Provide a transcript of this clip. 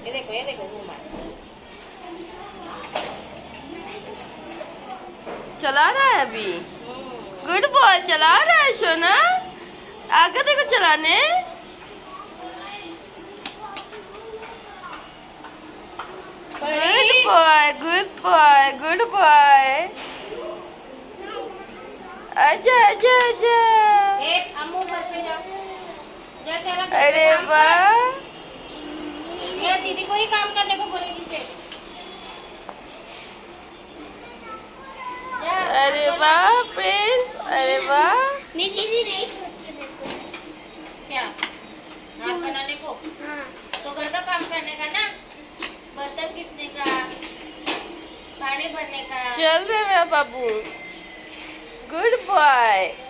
ये देखो घूमा। चला रहा है अभी। गुड बॉय, चला रहा है सोना। आगे देखो चलाने। Good boy, good boy, good boy. आजा आजा आजा। अम्मू घर पे जाओ। अरे वाह, ये दीदी को ही काम करने को बोलेगी से। अरे वाह प्रिंस, अरे वाह। मेरी दीदी नहीं छोड़ती मेरे को। क्या हाथ बनाने को? हाँ। तो घर का काम करने का ना, बर्तन घिसने का, पानी भरने का। चल रहे मेरा बाबू, गुड बॉय।